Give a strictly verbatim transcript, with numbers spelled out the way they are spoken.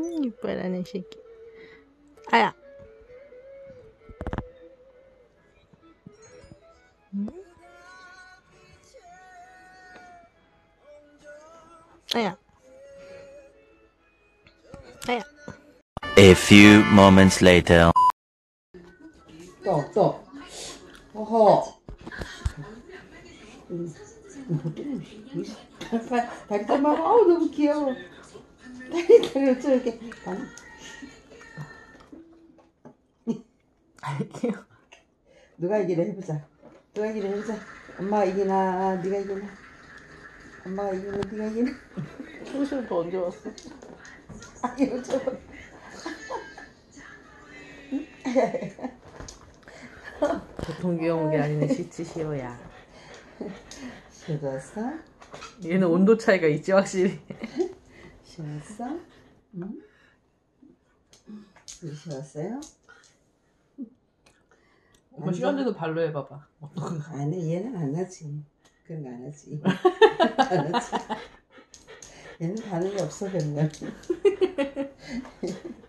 음, 이뻐라는 새끼. 아야. 음? 아야. 아야. A few moments later. 또, 또. 어허. 음, 다리 땀하고, 아우, 너무 귀여워. 다리, 다리 어쩌 이렇게. 아이, 귀여워. 누가 이기나 해보자. 누가 이기나 해보자. 엄마가 이기나, 네가 이기나. 엄마가 이기나, 네가 이기나. 호시는 또 언제 왔어? 아, 이거 저거. 보통 귀여운 게 아니네, 지치시오야. 쉬었어? 얘는 온도 차이가 있지, 확실히. 쉬었어? 응? 쉬었어요? 엄마 시간제도 발로 해봐봐. 아니, 얘는 안 하지. 그런 거 안 하지. 안 하지. 얘는 하는 게 없어, 그런 거.